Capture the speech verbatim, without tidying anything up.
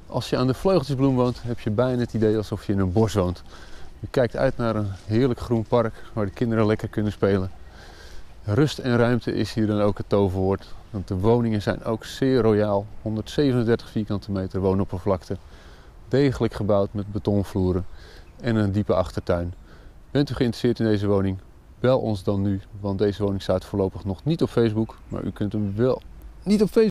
Als je aan de Vleugeltjesbloem woont, heb je bijna het idee alsof je in een bos woont. Je kijkt uit naar een heerlijk groen park waar de kinderen lekker kunnen spelen. Rust en ruimte is hier dan ook het toverwoord, want de woningen zijn ook zeer royaal. honderdzevenendertig vierkante meter woonoppervlakte, degelijk gebouwd met betonvloeren en een diepe achtertuin. Bent u geïnteresseerd in deze woning? Bel ons dan nu, want deze woning staat voorlopig nog niet op Facebook, maar u kunt hem wel niet op Facebook.